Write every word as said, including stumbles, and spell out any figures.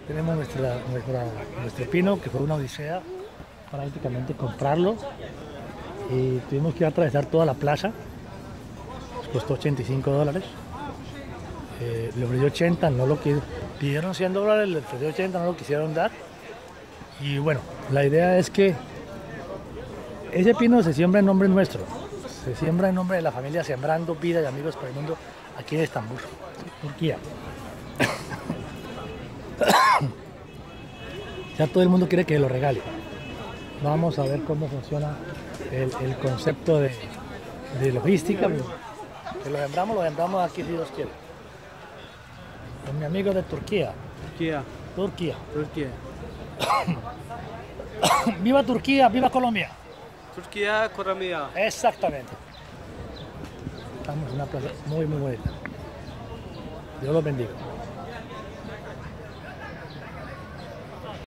Tenemos nuestra, nuestra, nuestro pino, que fue una odisea prácticamente comprarlo. Y tuvimos que atravesar toda la plaza. Nos costó ochenta y cinco dólares. Eh, le ofrecí ochenta, no lo que pidieron cien dólares, le ofrecí ochenta, no lo quisieron dar. Y bueno, la idea es que ese pino se siembra en nombre nuestro. Se siembra en nombre de la familia Sembrando Vida y Amigos para el Mundo aquí en Estambul, Turquía. Ya todo el mundo quiere que lo regale. Vamos a ver cómo funciona el, el concepto de, de logística. Que lo sembramos, lo sembramos aquí si Dios quiere. Con mi amigo de Turquía. Turquía. Turquía. Turquía. ¡Viva Turquía! ¡Viva Colombia! Turquía, Colombia. Exactamente. Estamos en una plaza muy muy bonita. Dios los bendiga.